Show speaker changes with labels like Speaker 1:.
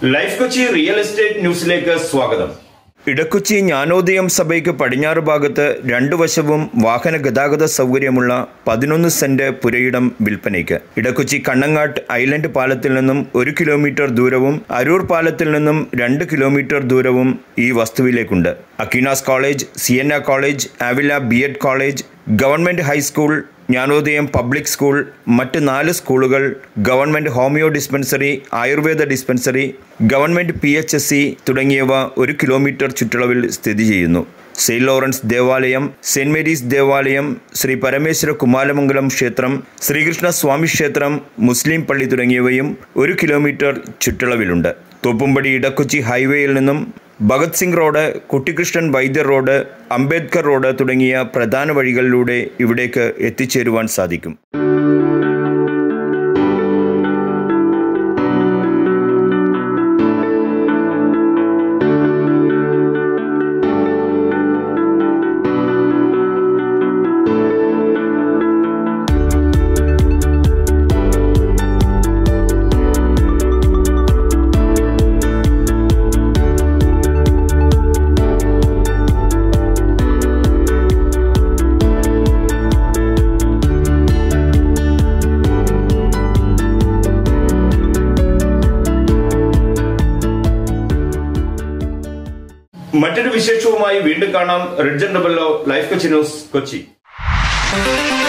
Speaker 1: Life Kochi real estate ന്യൂസിലേക്ക് സ്വാഗതം.
Speaker 2: ഇടക്കൊച്ചി ജ്ഞാനോദയം സഭയ്ക്ക് പടിഞ്ഞാറ് ഭാഗത്ത് രണ്ടു വശവും വാഹന ഗതാഗത സൗകര്യമുള്ള 11 സെന്റ് പുരയിടം വിൽപ്പനയ്ക്ക്. ഇടക്കൊച്ചി കണ്ണങ്ങാട്ട് ഐലൻഡ് പാലത്തിൽ നിന്നും 1 കിലോമീറ്റർ ദൂരവും അരൂർ പാലത്തിൽ നിന്നും 2 കിലോമീറ്റർ ദൂരവും ഈ വസ്തുവിലേക്കുണ്ട്. Aquinas college, Sienna college, Avila B.Ed college, government high school, Jnanodayam public school, മറ്റ് 4 സ്കൂളുകൾ, government homeo dispensary, Ayurveda dispensary, government PHSC തുടങ്ങിയവ 1 കിലോമീറ്റർ ചുറ്റളവിൽ സ്ഥിതി ചെയ്യുന്നു. സെയിന്റ് ലോറൻസ് ദേവാലയം, സെന്റ് മേരീസ് ദേവാലയം, ശ്രീ പരമേശ്വര കുമാരമംഗലം ക്ഷേത്രം, ശ്രീകൃഷ്ണ സ്വാമി ക്ഷേത്രം, മുസ്ലിം പള്ളി തുടങ്ങിയവയും 1 കിലോമീറ്റർ ചുറ്റളവിലുണ്ട്. തോപ്പുംപടി ഇടക്കൊച്ചി ഹൈവേയിൽ നിന്നും Bhagat Singh road, Kuttikrishnan Vaidyar road, Ambedkar road തുടങ്ങിയ പ്രധാന വഴികളിലൂടെ ഇവിടേക്ക് എത്തിച്ചേരുവാൻ സാധിക്കും.
Speaker 1: മറ്റൊരു വിശേഷവുമായി വീണ്ടും കാണാം. റിഡ്ജൻ ഡബല്ലോ, ലൈഫ് കൊച്ചി ന്യൂസ്, കൊച്ചി.